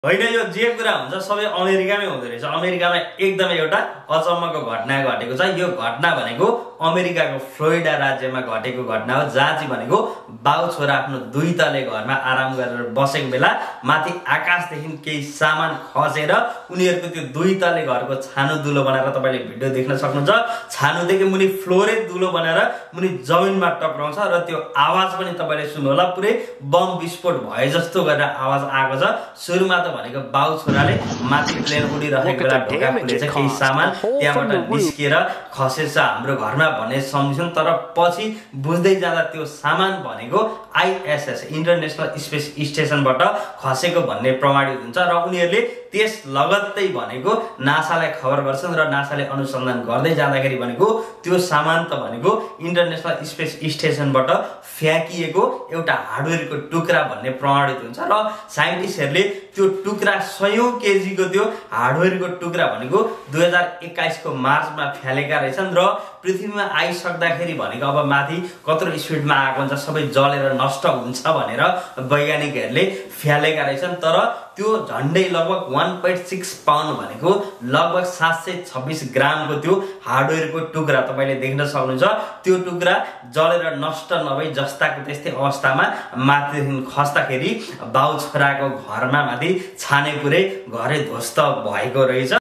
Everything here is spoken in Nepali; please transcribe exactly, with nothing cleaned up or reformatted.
होइन यो जे कुरा हुन्छ सबै अमेरिकामै हुँदो रहेछ। अमेरिकामा एकदमै एउटा अचम्मको घटना घटेको छ। यो घटना भनेको अमेरिकाको फ्लोरिडा राज्यमा घटेको घटना हो, जहाँ चाहिँ भनेको बाउ छोरा आफ्नो दुई तले घरमा आराम गरेर बसेको बेला माथि आकाशदेखि केही सामान खसेर उनीहरूको त्यो दुई तले घरको छानो दुलो बनाएर तपाईले भिडियो देख्न सक्नुहुन्छ। छानोदेखि मुनि फ्लोरै दुलो बनाएर मुनि जमिनमा टक्राउँछ र त्यो आवाज पनि तपाईले सुन्नुहोला, पुरै बम विस्फोट भए जस्तो गरेर आवाज आएको छ। सुरुमा त भनेको बाउ छोराले माथि प्लेन उडिरहेको बेला ढोका खुलेछ, केही सामान त्यहाँबाट निस्किएर खसेछ हाम्रो घरमा भन्ने सम्झिन्छन्। तर पछि बुझ्दै जाँदा त्यो सामान भनेको आइएसएस इन्टरनेसनल स्पेस स्टेसनबाट खसेको भन्ने प्रमाणित हुन्छ र उनीहरूले त्यस लगत्तै भनेको नासालाई खबर गर्छन् र नासाले अनुसन्धान गर्दै जाँदाखेरि भनेको त्यो सामान त भनेको इन्टरनेसनल स्पेस स्टेसनबाट फ्याँकिएको एउटा हार्डवेयरको टुक्रा भन्ने प्रमाणित हुन्छ र साइन्टिस्टहरूले त्यो टुक्रा सयौं केजीको त्यो हार्डवेयरको टुक्रा भनेको दुई हजार एक्काइसको मार्चमा फ्यालेका रहेछन् र पृथ्वीमा आइसक्दाखेरि भनेको अब माथि कत्रो स्पिडमा आएको हुन्छ, सबै जलेर नष्ट हुन्छ भनेर वैज्ञानिकहरूले फ्यालेका रहेछन्। तर त्यो झन्डै लगभग एक दशमलव छह पाउन्ड भनेको लगभग सात सय छब्बीस ग्रामको त्यो हार्डवेयरको टुक्रा तपाईले देख्न सक्नुहुन्छ। त्यो टुक्रा जलेर नष्ट नभई जस्ताको त्यस्तै अवस्थामा माथिदेखि खस्दाखेरि बाउ छोराको घरमा माथि छाने पुरै घरै ध्वस्त भएको रहेछ।